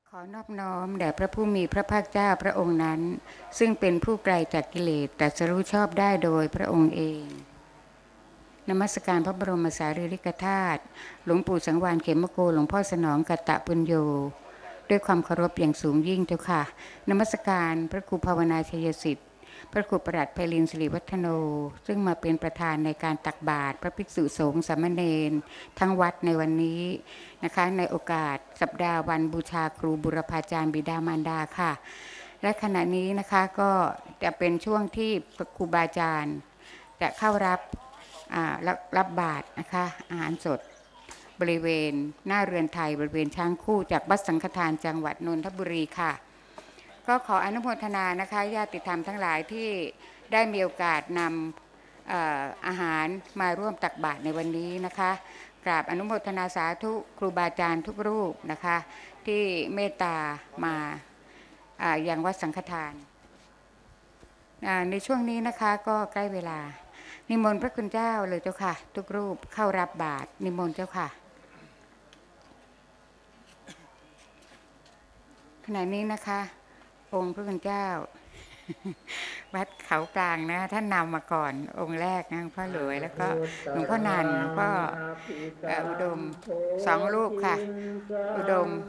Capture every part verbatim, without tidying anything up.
ขอนอบน้อมแด่พระผู้มีพระภาคเจ้าพระองค์นั้นซึ่งเป็นผู้ไกลจากกิเลสตรัสรู้ชอบได้โดยพระองค์เองนมัสการพระบรมสารีริกธาตุหลวงปู่สังวาลเขมโกหลวงพ่อสนองกัตตะปุญโญด้วยความเคารพอย่างสูงยิ่งเจ้าค่ะนมัสการพระครูภาวนาชัยสิทธิ์พระครูประหลัดไพลินสิริวัฒโนซึ่งมาเป็นประธานในการตักบาตรพระภิกษุสงฆ์สามเณรทั้งวัดในวันนี้นะคะในโอกาสสัปดาห์วันบูชาครูบุรพาจารย์บิดามารดาค่ะและขณะนี้นะคะก็จะเป็นช่วงที่ครูบาอาจารย์จะเข้ารับรับรับบาตรนะคะอาหารสดบริเวณหน้าเรือนไทยบริเวณช้างคู่จากวัดสังฆทานจังหวัดนนทบุรีค่ะก็ขออนุโมทนานะคะญาติธรรมทั้งหลายที่ได้มีโอกาสนำ อา, อาหารมาร่วมตักบาตรในวันนี้นะคะกราบอนุโมทนาสาธุครูบาอาจารย์ทุกรูปนะคะที่เมตตามาอย่างวัดสังฆทานในช่วงนี้นะคะก็ใกล้เวลานิมนต์พระคุณเจ้าเลยเจ้าค่ะทุกรูปเข้ารับบาตรนิมนต์เจ้าค่ะขณะนี้นะคะองค์พระคุณเจ้าวัดเขากลางนะท่านนำมาก่อนองค์แรกนะพ่อหลวยแล้วก็หลวงพ่อนันหลวงพ่ออุดมสองรูปค่ะอุดม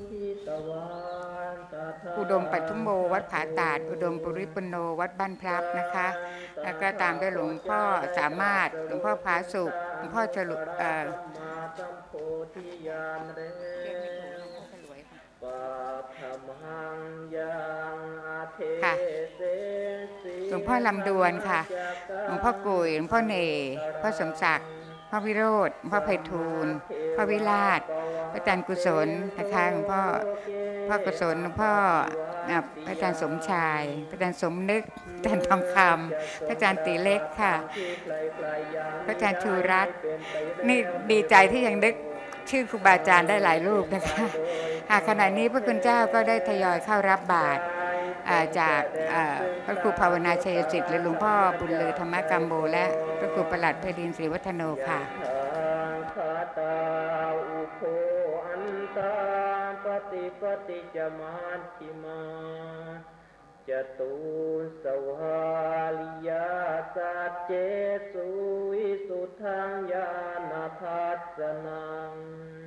อุดมปัทุมโมวัดผาตาดอุดมปุริปุณโญวัดบ้านพลับนะคะแล้วก็ตามด้วยหลวงพ่อสามารถหลวงพ่อผาสุขหลวงพ่อฉลุเอ่อค่ะหลวงพ่อลำดวนค่ะหลวงพ่อกุยหลวงพ่อเนพ่อสมศักดิ์พ่อวิโรธพ่อไพฑูรย์พ่อวิราชพระอาจารย์กุศลนะคะหลวงพ่อพ่อกุศลหลวงพ่อพระอาจารย์สมชายพระอาจารย์สมนึกอาจารย์ทองคำพระอาจารย์ตีเล็กค่ะพระอาจารย์ชูรัตน์นี่ดีใจที่ยังนึกชื่อครูบาอาจารย์ได้หลายรูปนะคะขณะนี้พระคุณเจ้าก็ได้ทยอยเข้ารับบาตรจากพระครูภาวนาชัยสิทธิ์และหลวงพ่อบุญลือธรรมกัมโบและพระครูประหลัดไพลินศรีวัฒโนค่ะปฏิปฏิจมาธิมาจตุสวาลิยาสัจเจสุวิสุทธังญาณทัสสนัง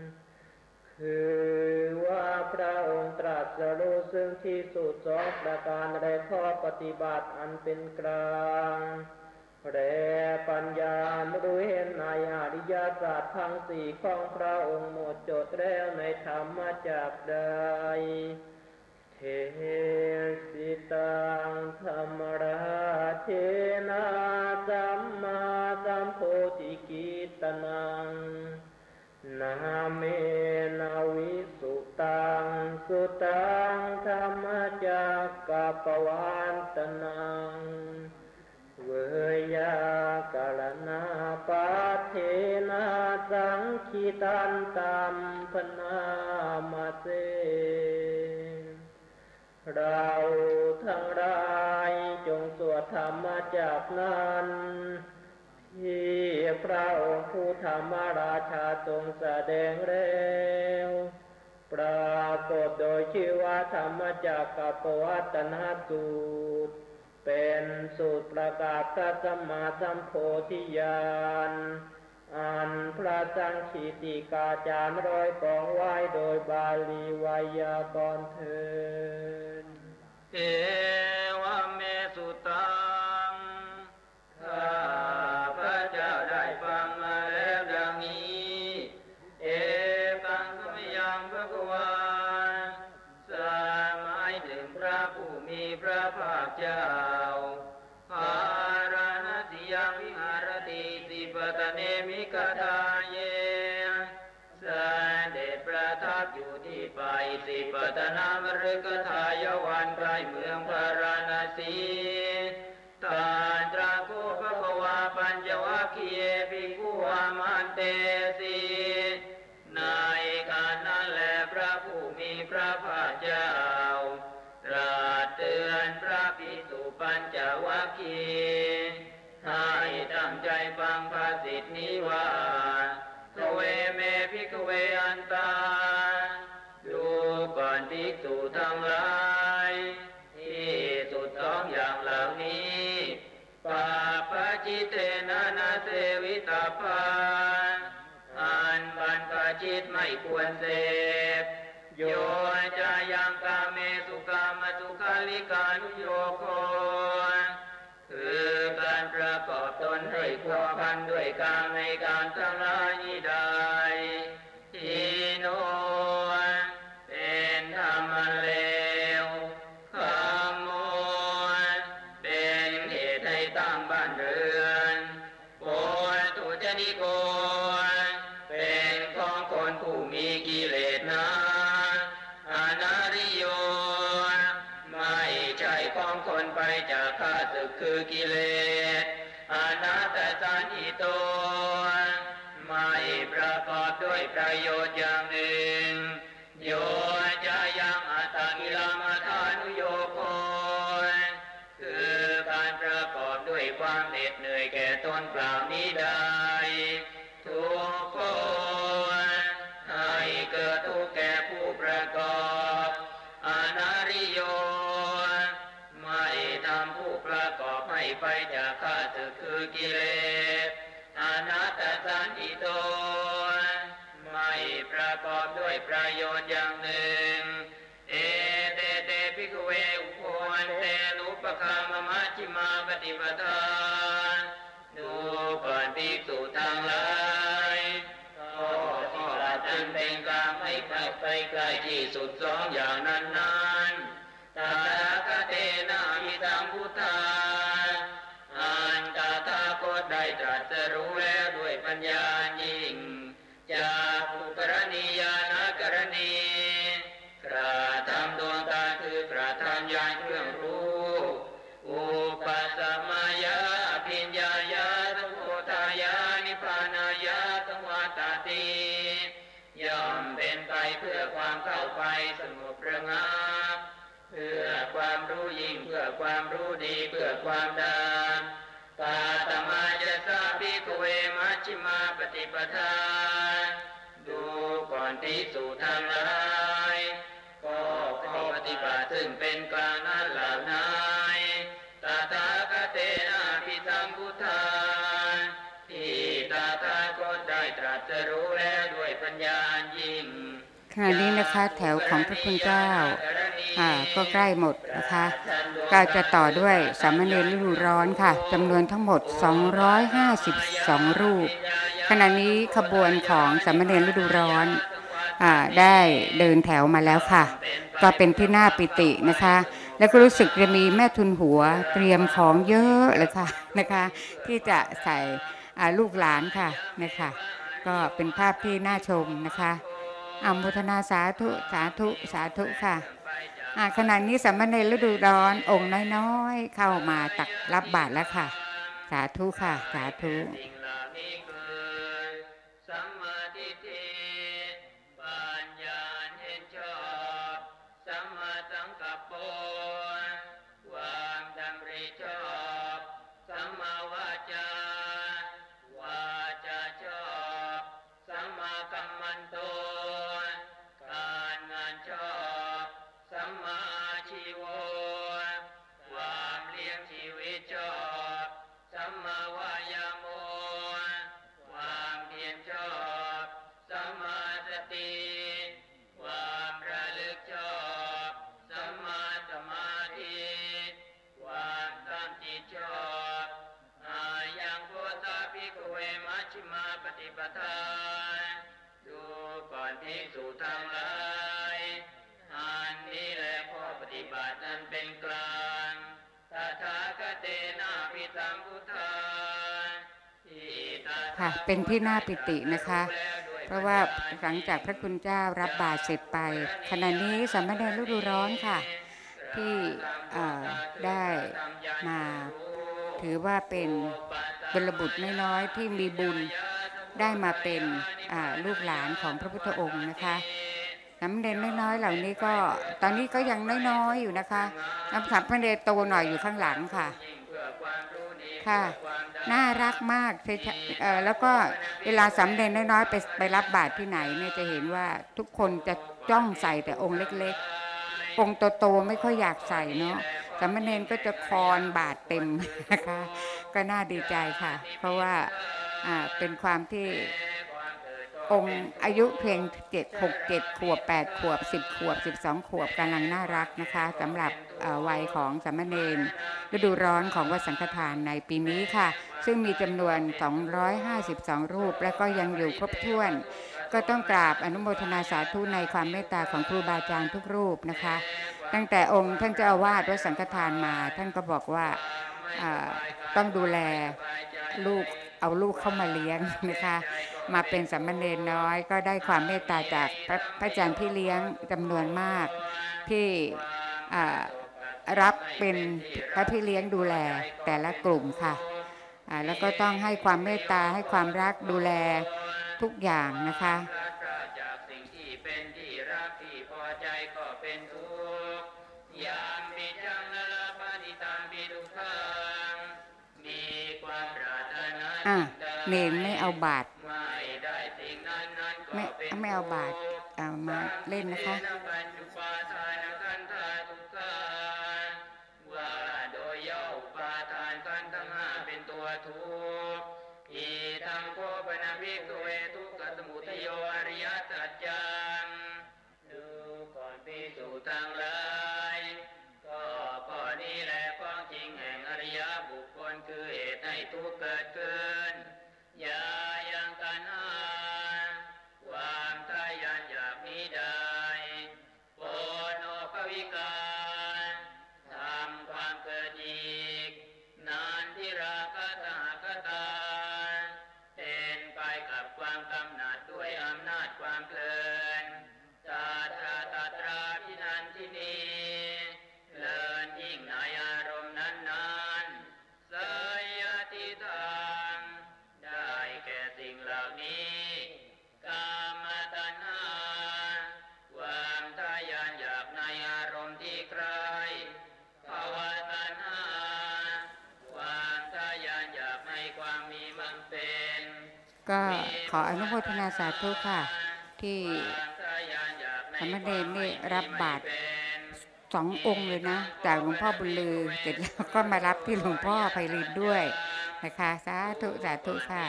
คือว่าพระองค์ตรัสรู้ซึ่งที่สุดสองประการในข้อปฏิบัติอันเป็นกลางและปัญญารู้เห็นในอริยสัจทั้งสี่ของพระองค์หมดจดแล้วในธรรมจักรใดเทสิตังธรรมราเทนะสัมมาสัมโพธิกิตนังนาเมนาวิสุตังสุตังธรรมจักกปวันตนังเวยากาลนาปัฏเทนะสังคิตันตัมพนามาเสเราทั้งหลายจงสวดธรรมจักรนั้นที่พระองค์ผู้ธรรมราชาทรงแสดงแล้วปรากฏโดยชื่อว่าธรรมจักรกับปวัตตนสูตรเป็นสูตรประกาศพระสัมมาสัมโพธิญาณอันพระสังคีติกาจารย์ร้อยกองไว้โดยบาลีไวยากรณ์เถิดเอวเมสุตังข้าพระเจ้าได้ฟังมาแล้วดังนี้เอตังสมยังภควาสมัยถึงพระผู้มีพระภาคเจ้าภารณสิยังวิหารติสิปตเนมิกทาเยเสด็จประทับอยู่ที่ป่าอิสิปตนามฤคทายวันใกล้เมืองพาราณสีตานตราโกภควาปัญจวัคคีย์ภิกขุอามันเตสีในการนั้นแลพระผู้มีพระภาคเจ้าตรัสเตือนพระภิกษุปัญจวัคคีย์ให้ตั้งใจฟังภาษิตนี้ว่าขเวเมภิกขเวอันตาดูก่อนภิกควรเสพโยจะยังกาเมสุกามสุขาลิกานุโยโคคือการประกอบตนให้พัวพันด้วยกามในการทั้งหลายนี้ได้ทีโนเป็นธรรมเลวขโมยเป็นเหตุให้ตั้งบ้านเรือนโกตุจนิโกเป็นของคนผู้มีกิเลสนะอนาริโยไม่ใช่ของคนไปจากข้าศึกคือกิเลสอนัตตสันติโตไม่ประกอบด้วยประโยชน์อย่างหนึ่งโยจะยังอัตตกิลมัฏฐานุโยโคคือการประกอบด้วยความเหน็ดเหนื่อยแก่ตนเปล่านี้ได้ทุกคนให้เกิดทุกข์แก่ผู้ประกอบอนาริโยไม่ทำผู้ประกอบให้ไปจากข้าศึกคือกิเลสอนัตตสันติโตไม่ประกอบด้วยประโยชน์อย่างหนึ่งเอเตเตภิกขุเวอุโภวันเตนุปคามมัชฌิมาปฏิปทาดูก่อนภิกษุทั้งหลายข้อข้ออันเป็นกลางไม่ไปไปไกลที่สุดสองอย่างนั้นนั้นตถาคเตนะมิตังพุทธาอันตถาคตได้ตรัสรู้แล้วด้วยปัญญายิ่งจากภูกรณีญาณกรณีกระทำดวงตาคือกระทำญาณเครื่องรู้อุปสัมมายาปิญญายาสังโฆทายานิพพานายาสังวาตติย่อมเป็นไปเพื่อความเข้าไปสงบระงับเพื่อความรู้ยิ่งเพื่อความรู้ดีเพื่อความดำกาตมาจะสาภิกขุเวมัชฌิมาปฏิปทาดูก่อนภิกษุทั้งหลายก็ข้อปฏิบัติซึ่งเป็นกลางนั้นเหล่านั้นตถาคเตนะภิสัมพุทธาที่ตถาคตได้ตรัสรู้แล้วด้วยปัญญายิ่งขณะนี้นะคะแถวของพระคุณเจ้าอ่าก็ใกล้หมดนะคะก็จะต่อด้วยสามเณรฤดูร้อนค่ะจำนวนทั้งหมดสองร้อยห้าสิบสองรูปขณะนี้ขบวนของสามเณรฤดูร้อนอ่าได้เดินแถวมาแล้วค่ะก็เป็นที่น่าปิตินะคะแล้วก็รู้สึกจะมีแม่ทุนหัวเตรียมของเยอะเลยค่ะนะคะที่จะใส่ลูกหลานค่ะนะคะก็เป็นภาพที่น่าชมนะคะอนุโมทนาสาธุสาธุสาธุค่ะขณะนี้สามเณรฤดูร้อนองค์น้อยๆเข้ามาตักรับบาตรแล้วค่ะสาธุค่ะสาธุดูก่อนภิกษุทั้งหลายอันนี้แหละข้อปฏิบัตินั้นเป็นกลางตถาคเตนะภิสัมพุทธาค่ะเป็นที่น่าปิตินะคะเพราะว่าหลังจากพระคุณเจ้ารับบาตรเสร็จไปขณะนี้สามเณรฤดูร้อนค่ะที่ได้มาถือว่าเป็นบุญบุตรน้อยๆที่มีบุญได้มาเป็นลูกหลานของพระพุทธองค์นะคะสามเณรน้อยๆเหล่านี้ก็ตอนนี้ก็ยังน้อยๆอยู่นะคะน้ำสามเณรโตหน่อยอยู่ข้างหลังค่ะค่ะน่ารักมากแล้วก็เวลาสามเณรน้อยๆไปไปรับบาตรที่ไหนเนี่ยจะเห็นว่าทุกคนจะจ้องใส่แต่องค์เล็กๆองค์โตๆไม่ค่อยอยากใส่เนาะสามเณรก็จะคอนบาตรเต็มนะคะก็น่าดีใจค่ะเพราะว่าเป็นความที่องค์อายุเพียงเจ็ดหกเจ็ดขวบแปดขวบสิบขวบสิบสองขวบกำลังน่ารักนะคะสำหรับวัยของสามเณรฤดูร้อนของวัดสังฆทานในปีนี้ค่ะซึ่งมีจำนวนสองร้อยห้าสิบสองรูปและก็ยังอยู่ครบถ้วนก็ต้องกราบอนุโมทนาสาธุในความเมตตาของครูบาอาจารย์ทุกรูปนะคะตั้งแต่องค์ท่านเจ้าอาวาสวัดสังฆทานมาท่านก็บอกว่าต้องดูแลลูกเอาลูกเข้ามาเลี้ยงนะคะมาเป็นสามเณรน้อยก็ได้ความเมตตาจากพระอาจารย์พี่เลี้ยงจำนวนมากที่รับเป็นพระพี่เลี้ยงดูแลแต่ละกลุ่มค่ะแล้วก็ต้องให้ความเมตตาให้ความรักดูแลทุกอย่างนะคะอ่ะเนรไม่เอาบาตรไม่ไม่เอาบาตรเอามาเล่นนะคะก็ขออนุโมทนาสาธุค่ะที่สามเณรนี่รับบาตรสององค์เลยนะจากหลวงพ่อบุญลือเสร็จแล้วก็มารับที่หลวงพ่อไพลินด้วยนะคะสาธุสาธุค่ะ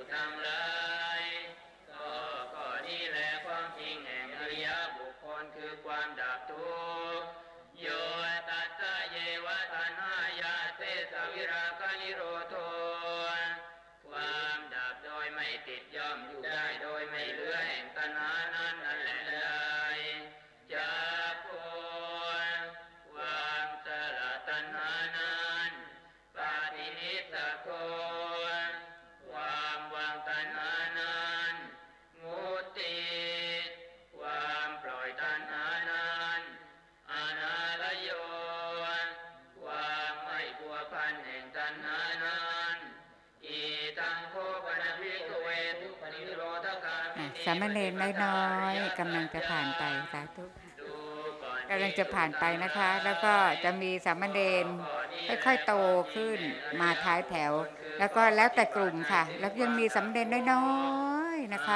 สามเณรน้อยๆกำลังจะผ่านไปสาธุกำลังจะผ่านไปนะคะแล้วก็จะมีสามเณรค่อยๆโตขึ้นมาท้ายแถวแล้วก็แล้วแต่กลุ่มค่ะแล้วยังมีสามเณรน้อยๆนะคะ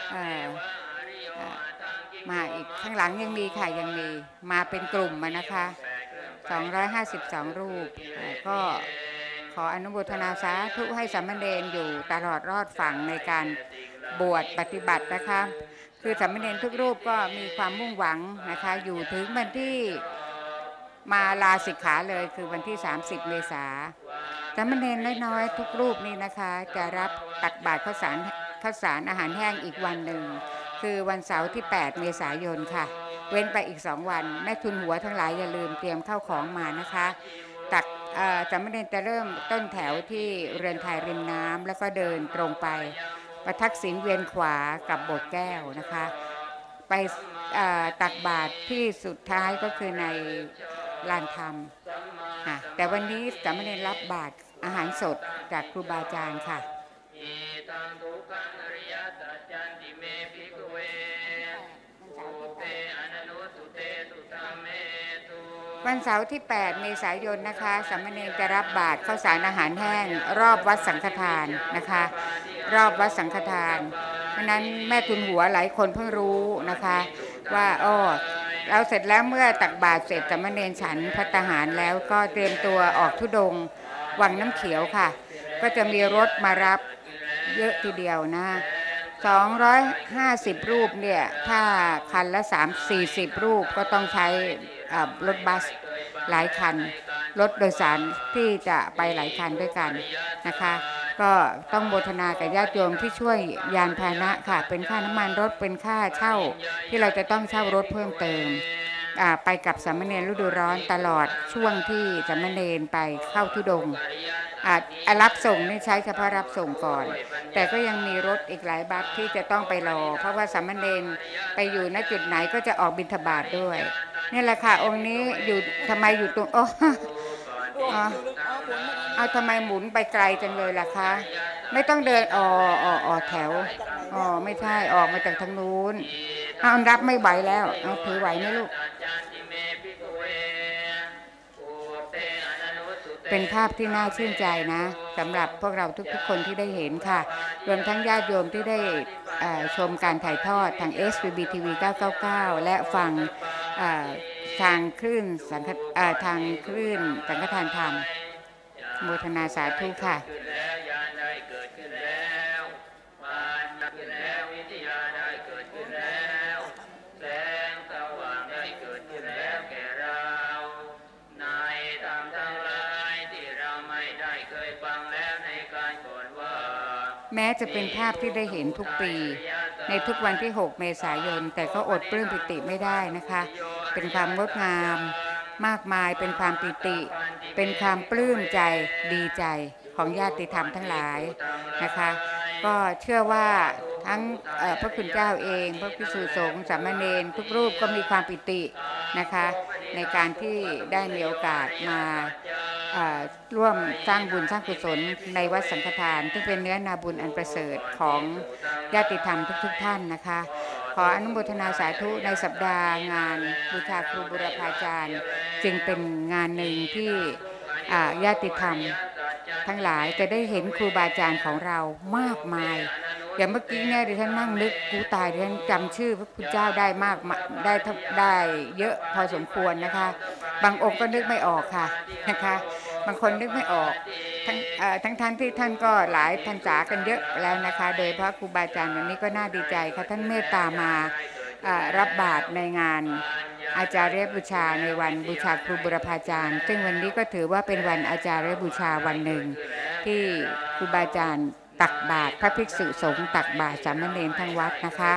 มาอีกข้างหลังยังมีค่ะยังมีมาเป็นกลุ่มมานะคะสองร้อยห้าสิบสองรูปก็ขออนุโมทนาสาธุให้สามเณรอยู่ตลอดรอดฝั่งในการบวชปฏิบัตินะคะคือสามเณรทุกรูปก็มีความมุ่งหวังนะคะอยู่ถึงวันที่มาลาสิกขาเลยคือวันที่สามสิบเมษายนสามเณรน้อยๆทุกรูปนี่นะคะจะรับตักบาตรข้าวสารข้าวสารอาหารแห้งอีกวันหนึ่งคือวันเสาร์ที่แปดเมษายนค่ะเว้นไปอีกสองวันแม่ทุนหัวทั้งหลายอย่าลืมเตรียมข้าวของมานะคะตักสามเณรจะเริ่มต้นแถวที่เรือนไทยริมน้ำแล้วก็เดินตรงไปประทักษิณเวียนขวากับโบสถ์แก้วนะคะไปตักบาตรที่สุดท้ายก็คือในลานธรรมแต่วันนี้สามเณรรับบาตรอาหารสดจากครูบาอาจารย์ค่ะวันเสาร์ที่แปดเมษายนนะคะสามเณรจะรับบาตรข้าวสารอาหารแห้งรอบวัดสังฆทานนะคะรอบวัดสังฆทานเพราะนั้นแม่ทุนหัวหลายคนเพิ่งรู้นะคะว่าอ้อเราเสร็จแล้วเมื่อตักบาตรเสร็จสามเณรฉันภัตตาหารแล้วก็เตรียมตัวออกธุดงค์วังน้ำเขียวค่ะก็จะมีรถมารับเยอะทีเดียวนะสองร้อยห้าสิบรูปเนี่ยถ้าคันละสามสี่สิบรูปก็ต้องใช้รถบัสหลายคันรถโดยสารที่จะไปหลายคันด้วยกันนะคะก็ต้องโมทนากับญาติโยมที่ช่วยยานพาหนะค่ะเป็นค่าน้ำมันรถเป็นค่าเช่าที่เราจะต้องเช่ารถเพิ่มเติมไปกับสามเณรฤดูร้อนตลอดช่วงที่สามเณรไปเข้าธุดงค์รับส่งนี่ใช้เฉพาะรับส่งก่อนแต่ก็ยังมีรถอีกหลายบัสที่จะต้องไปรอเพราะว่าสามเณรไปอยู่ณจุดไหนก็จะออกบิณฑบาตด้วยนี่แหละค่ะองค์นี้อยู่ทำไมอยู่ตรงโอ้เอาทำไมหมุนไปไกลจังเลยล่ะคะไม่ต้องเดินอ๋ออ๋ออ๋อแถวอ๋อไม่ใช่ออกมาจากทางนู้นเอารับไม่ไหวแล้วเอาถือไหวไหมลูกเป็นภาพที่น่าชื่นใจนะสำหรับพวกเราทุกๆคนที่ได้เห็นค่ะรวมทั้งญาติโยมที่ได้ชมการถ่ายทอดทาง เอส วี บี ที วี เก้าเก้าเก้าและฟังทางคลื่นสังฆทางคลื่นสังฆทานธรรมโมทนาสาธุค่ะแม้จะเป็นภาพที่ได้เห็นทุกปีในทุกวันที่หกเมษายนแต่ก็อดปลื้มปิติไม่ได้นะคะเป็นความงดงามมากมายเป็นความปิติเป็นความปลื้มใจดีใจของญาติธรรมทั้งหลายนะคะก็เชื่อว่าทั้งพระคุณเจ้าเองพระภิกษุสงฆ์สามเณรทุกรูปก็มีความปิตินะคะในการที่ได้มีโอกาสมาร่วมสร้างบุญสร้างกุศลในวัดสังฆทานซึ่งเป็นเนื้อนาบุญอันประเสริฐของญาติธรรมทุกๆท่านนะคะขออนุโมทนาสาธุในสัปดาห์งานบูชาครูบุรพาจารย์จึงเป็นงานหนึ่งที่ญาติธรรมทั้งหลายจะได้เห็นครูบาอาจารย์ของเรามากมายอย่างเมื่อกี้เนี่ยดิฉันนั่งนึกกูตายดิฉันจำชื่อพระพุทธเจ้าได้มากได้ได้เยอะพอสมควรนะคะบางองค์ก็นึกไม่ออกค่ะนะคะบางคนนึกไม่ออกทั้งทั้งท่านที่ท่านก็หลายพรรษากันเยอะแล้วนะคะโดยพระครูบาอาจารย์วันนี้ก็น่าดีใจค่ะท่านเมตตามารับบาตรในงานอาจารย์บูชาในวันบูชาครูบุรพาจารย์ซึ่งวันนี้ก็ถือว่าเป็นวันอาจารย์บูชาวันหนึ่งที่ครูบาอาจารย์ตักบาตรพระภิกษุสงฆ์ตักบาตรสามเณรทั้งวัดนะคะ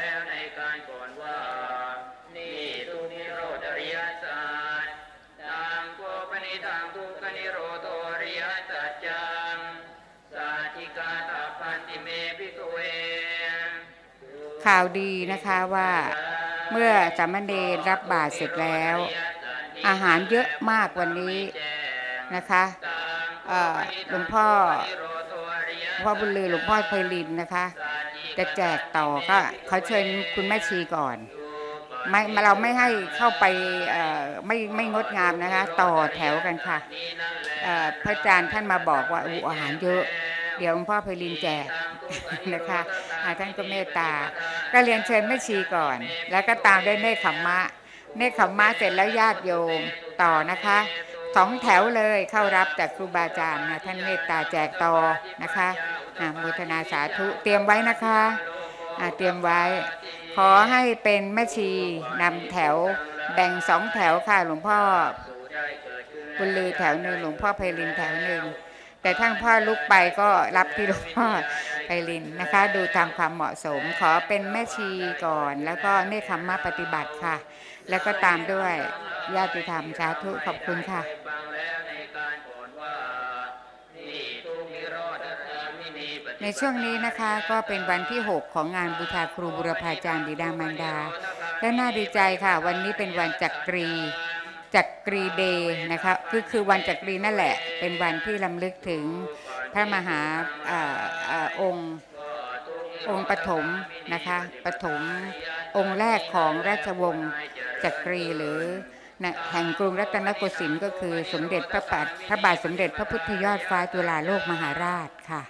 ข่าวดีนะคะว่าเมื่อสามเณรรับบาตรเสร็จแล้วอาหารเยอะมากวันนี้นะคะหลวงพ่อพ่อบุญลือหลวงพ่อไพลินนะคะจะแจกต่อก็เขาเชิญคุณแม่ชีก่อนไม่เราไม่ให้เข้าไปไม่ไม่งดงามนะคะต่อแถวกันค่ะพระอาจารย์ท่านมาบอกว่าอู้อาหารเยอะเดี๋ยวหลวงพ่อไพลินแจกนะคะท่านก็เมตตาก็เรียนเชิญแม่ชีก่อนแล้วก็ตามด้วยเนคขมมะเนคขมมะเสร็จแล้วญาติโยมต่อนะคะสองแถวเลยเข้ารับจากครูบาอาจารย์นะท่านเมตตาแจกต่อนะคะโมทนาสาธุเตรียมไว้นะคะเตรียมไว้ขอให้เป็นแม่ชีนำแถวแบ่งสองแถวค่ะหลวงพ่อบุญลือแถวหนึ่งหลวงพ่อไพลินแถวหนึ่งแต่ทั้งพ่อลุกไปก็รับที่หลวงพ่อไพลินนะคะดูตามความเหมาะสมขอเป็นแม่ชีก่อนแล้วก็เนคขมมะปฏิบัติค่ะแล้วก็ตามด้วยญาติธรรมสาธุขอบคุณค่ะในช่วงนี้นะคะก็เป็นวันที่หกของงานบูชาครูบุรพาจารย์บิดามารดาและน่าดีใจค่ะวันนี้เป็นวันจักรีจักรีเดย์นะคะคือคือวันจักรีนั่นแหละเป็นวันที่รำลึกถึงพระมหาองค์องค์ปฐมนะคะปฐมองค์แรกของราชวงศ์จักรีหรือแห่งกรุงรัตนโกสินทร์ก็คือสมเด็จพระบาทพระบาทสมเด็จพระพุทธยอดฟ้าจุฬาโลกมหาราชค่ะ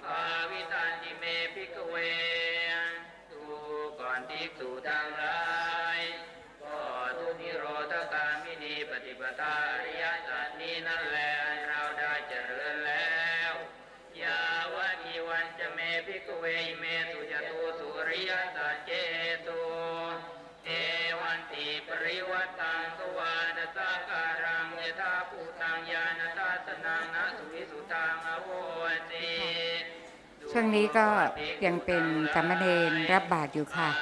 วัตตังสวาทสาการังยถาภูตังญาณทัสสนังนะสุวิสุตังอโหติช่วงนี้ก็ยังเป็นสามเณรรับบาตรอยู่ค่ะ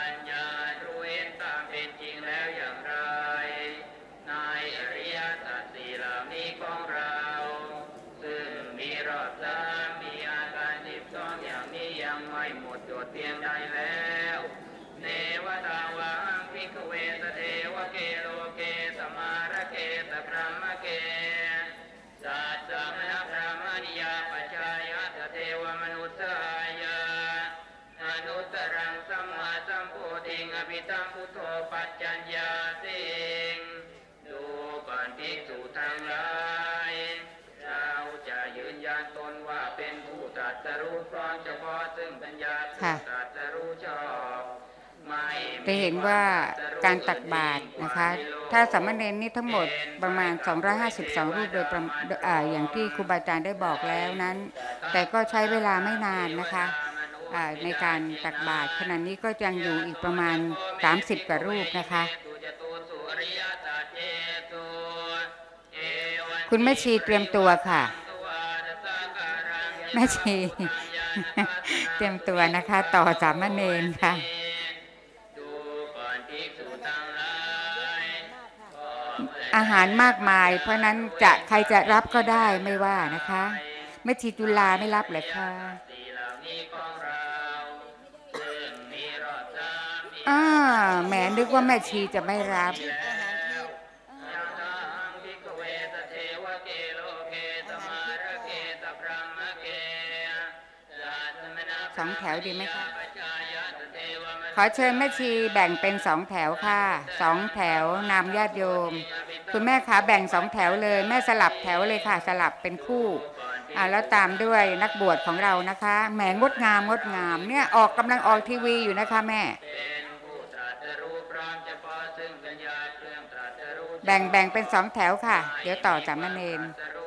เพียงใดแล้วเนวตาวังภิกขเวสเทวเกโลเกสมาระเกสพรหมเกสัจจมนะพรหมนิยาปัจจายะเทวมนุษยามนุตตรังสัมมาสัมโพธิงอภิตังพุทโธปัจจัญญาสิงดูก่อนภิกษุทั้งหลายเราจะยืนยันตนว่าเป็นผู้ตรัสรู้พร้อมเฉพาะซึ่งปัญญาค่ะจะเห็นว่าการตักบาตรนะคะถ้าสามเณรนี่ทั้งหมดประมาณสองร้อยห้าสิบสองรูปโดยประอ่าอย่างที่ครูบาอาจารย์ได้บอกแล้วนั้นแต่ก็ใช้เวลาไม่นานนะคะในการตักบาตรขณะนี้ก็ยังอยู่อีกประมาณสามสิบกว่ารูปนะคะคุณแม่ชีเตรียมตัวค่ะแม่ชีเตรียมตัวนะคะต่อสามเณรค่ะอาหารมากมายเพราะนั้นจะใครจะรับก็ได้ไม่ว่านะคะแม่ชีจุฬาไม่รับเลยค่ะอ่าแหมนึกว่าแม่ชีจะไม่รับสองแถวดีไหมคะขอเชิญแม่ชีแบ่งเป็นสองแถวค่ะสองแถวนำญาติโยมคุณแม่คะแบ่งสองแถวเลยแม่สลับแถวเลยค่ะสลับเป็นคู่อ่าแล้วตามด้วยนักบวชของเรานะคะแหมงดงามงดงามเนี่ยออกกำลังออกทีวีอยู่นะคะแม่แบ่งแบ่งเป็นสองแถวค่ะเดี๋ยวต่อสามเณร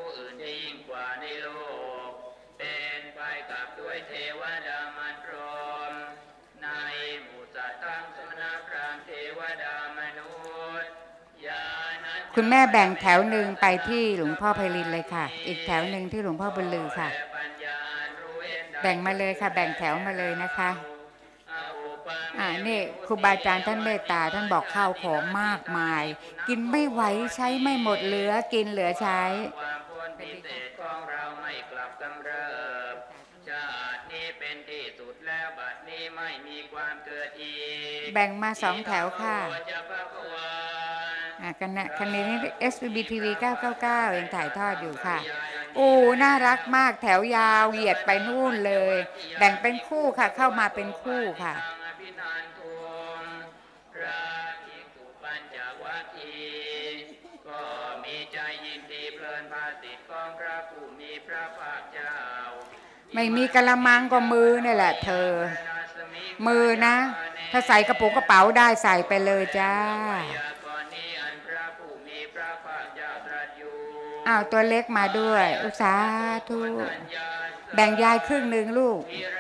คุณแม่แบ่งแถวหนึ่งไปที่หลวงพ่อไพลินเลยค่ะอีกแถวหนึ่งที่หลวงพ่อบุญลือค่ะแบ่งมาเลยค่ะแบ่งแถวมาเลยนะคะอ่านี่ครูบาอาจารย์ท่านเมตตาท่านบอกข้าวของมากมายกินไม่ไหวใช้ไม่หมดเหลือกินเหลือใช้แบ่งมาสองแถวค่ะกันนะคันนี้ เอส บี ที วี เก้าเก้าเก้ายังถ่ายทอดอยู่ค่ะโอ้น่ารักมากแถวยาวเหยียดไปนู่นเลยแบ่งเป็นคู่ค่ะเข้ามาเป็นคู่ค่ะไม่มีกะละมังก็มือนี่แหละเธอมือนะถ้าใส่กระปุกกระเป๋าได้ใส่ไปเลยจ้าอ้าวตัวเล็กมาด้วยอุตสาธุแบ่งยายครึ่งหนึ่งลูก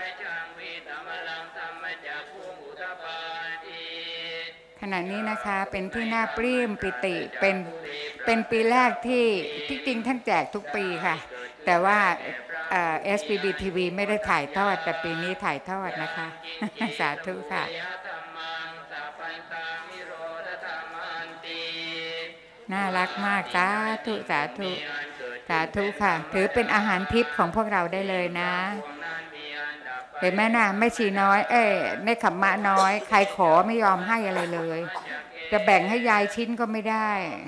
ขณะนี้นะคะเป็นที่น่าปลื้มปิติเป็นเป็นปีแรกที่ที่จริงท่านแจกทุกปีค่ะแต่ว่าเอ่อ เอส บี บี ที วี ไม่ได้ถ่ายทอดแต่ปีนี้ถ่ายทอดนะคะสาธุค่ะน่ารักมากสาธุสาธุสาธุค่ะถือเป็นอาหารทิพย์ของพวกเราได้เลยนะเห็นไหมนะไม่ชีน้อยเอ้ยในขมมะน้อยใครขอไม่ยอมให้อะไรเลยจะแบ่งให้ยายชิ้นก็ไม่ได้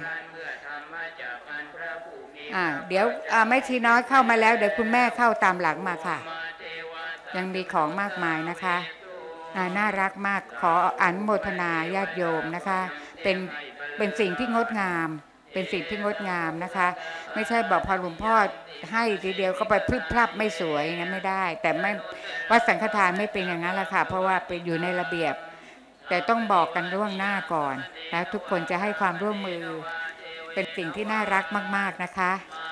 อ่าเดี๋ยวอ่าไม่ชีน้อยเข้ามาแล้วเดี๋ยวคุณแม่เข้าตามหลังมาค่ะยังมีของมากมายนะคะอ่าน่ารักมากขออนุโมทนาญาติโยมนะคะเป็นเป็นสิ่งที่งดงามเป็นสิ่งที่งดงามนะคะไม่ใช่บอกพอหลวงพ่อให้ทีเดียวก็ไปพลึบพลับไม่สวยนะไม่ได้แต่ไม่วัดสังฆทานไม่เป็นอย่างนั้นแหละค่ะเพราะว่าเป็นอยู่ในระเบียบแต่ต้องบอกกันล่วงหน้าก่อนแล้วทุกคนจะให้ความร่วมมือเป็นสิ่งที่น่ารักมากๆนะคะ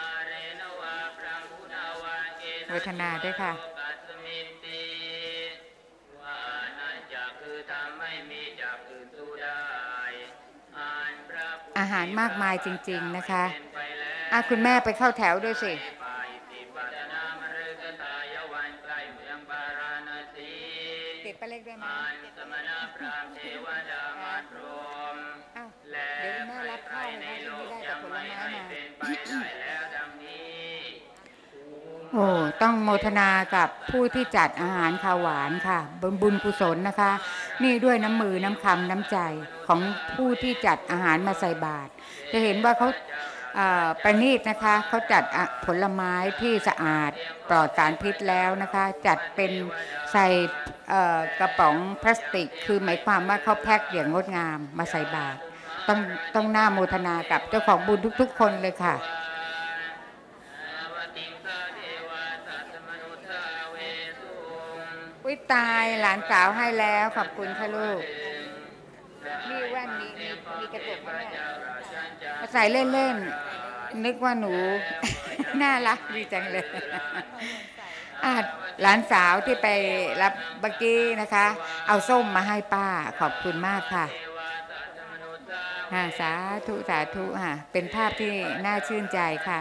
อนุโมทนาด้วยค่ะพระอาหารมากมายจริงๆนะคะอ่ะคุณแม่ไปเข้าแถวด้วยสิติดป้าเล็กด้วยไหมอ้าวเดี๋ยวคุณแม่รับข้าวให้นะที่ไม่ได้แต่ผลไม้มาโอ้ต้องโมทนากับผู้ที่จัดอาหารข้าวหวานค่ะบุญบุญกุศลนะคะนี่ด้วยน้ำมือน้ำคำน้ำใจของผู้ที่จัดอาหารมาใส่บาตรจะเห็นว่าเขาประณีตนะคะเขาจัดผลไม้ที่สะอาดปลอดสารพิษแล้วนะคะจัดเป็นใส่กระป๋องพลาสติกคือหมายความว่าเขาแพ็คอย่างงดงามมาใส่บาตรต้องต้องน่าโมทนากับเจ้าของบุญทุกๆคนเลยค่ะอุ้ยตายหลานสาวให้แล้วขอบคุณค่ะลูกนี่แว่นมีมีมีกระจกมาเนี่ยใส่เล่นๆนึกว่าหนูน่ารักดีจังเลยหลานสาวที่ไปรับเมื่อกี้นะคะเอาส้มมาให้ป้าขอบคุณมากค่ะสาธุสาธุค่ะเป็นภาพที่น่าชื่นใจค่ะ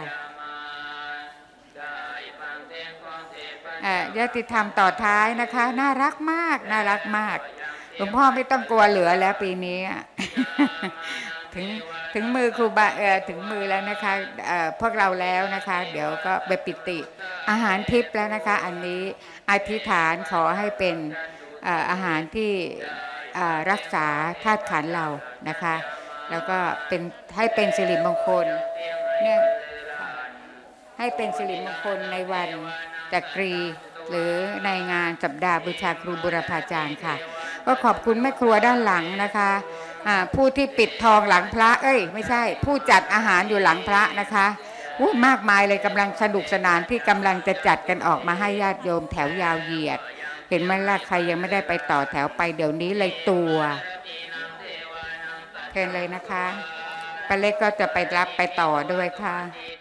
ญาติธรรมต่อท้ายนะคะน่ารักมากน่ารักมากหลวงพ่อไม่ต้องกลัวเหลือแล้วปีนี้ถึงถึงมือครูบาเออถึงมือแล้วนะคะพวกเราแล้วนะคะเดี๋ยวก็ไปปิติอาหารทิพย์แล้วนะคะอันนี้อธิษฐานขอให้เป็นอาหารที่รักษาธาตุขันธ์เรานะคะแล้วก็เป็นให้เป็นสิริมงคลเนี่ยให้เป็นสิริมงคลในวันจักรีหรือในงานสัปดาห์บูชาครูบุรพาจารย์ค่ะก็ขอบคุณแม่ครัวด้านหลังนะคะผู้ที่ปิดทองหลังพระเอ้ยไม่ใช่ผู้จัดอาหารอยู่หลังพระนะคะมากมายเลยกำลังสนุกสนานที่กำลังจะจัดกันออกมาให้ญาติโยมแถวยาวเหยียดเห็นไหมล่ะใครยังไม่ได้ไปต่อแถวไปเดี๋ยวนี้เลยตัวเชิญเลยนะคะป้าเล็กก็จะไปรับไปต่อด้วยค่ะ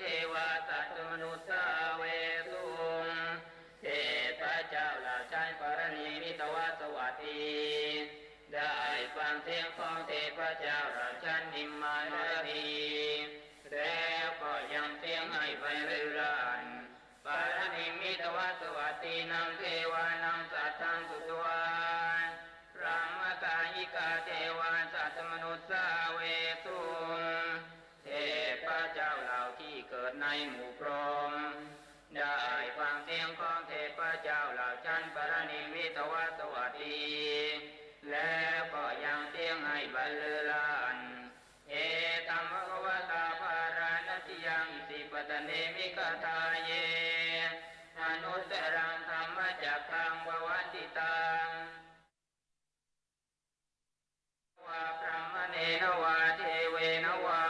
ในหมู่พรหมได้ฟังเสียงของเทพเจ้าเหล่าชั้นปรนิมมิตวสวัสดีแล้วก็ยังเสียงให้บรรลือลั่นเอตัมภควตาภารณติยังอิสิปตเนมิกทาเยอนุตตรังธรรมจักขังภวันติตังวะพระมเนนวะเทเวนวะ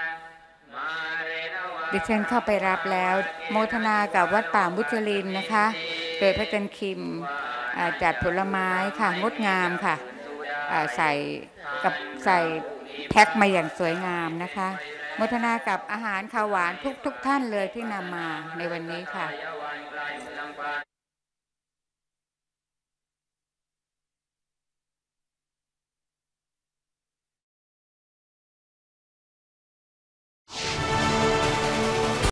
ดิฉันเข้าไปรับแล้วโมทนากับวัดป่ามุจลินนะคะโดยพระจันทร์คิมจัดผลไม้ค่ะงดงามค่ะใส่กับใส่แพ็คมาอย่างสวยงามนะคะโมทนากับอาหารข้าวหวานทุกๆท่านเลยที่นำมาในวันนี้ค่ะ